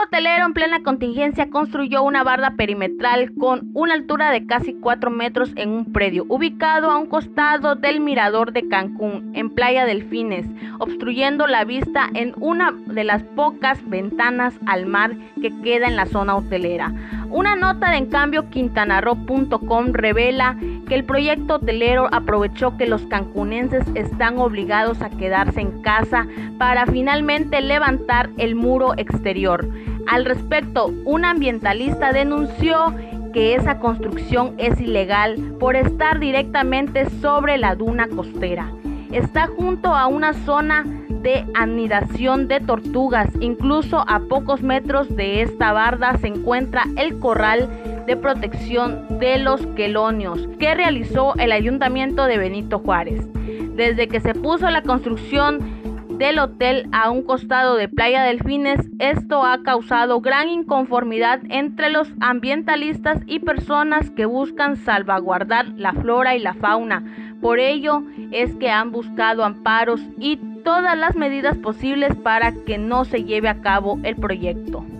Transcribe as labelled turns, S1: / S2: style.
S1: hotelero en plena contingencia construyó una barda perimetral con una altura de casi 4 metros en un predio ubicado a un costado del mirador de Cancún, en Playa Delfines, obstruyendo la vista en una de las pocas ventanas al mar que queda en la zona hotelera. Una nota de encambioquintanarro.com revela que el proyecto hotelero aprovechó que los cancunenses están obligados a quedarse en casa para finalmente levantar el muro exterior. Al respecto, un ambientalista denunció que esa construcción es ilegal por estar directamente sobre la duna costera. Está junto a una zona de anidación de tortugas. Incluso a pocos metros de esta barda se encuentra el corral de protección de los quelonios que realizó el Ayuntamiento de Benito Juárez. Desde que se puso la construcción del hotel a un costado de Playa Delfines, esto ha causado gran inconformidad entre los ambientalistas y personas que buscan salvaguardar la flora y la fauna. Por ello es que han buscado amparos y todas las medidas posibles para que no se lleve a cabo el proyecto.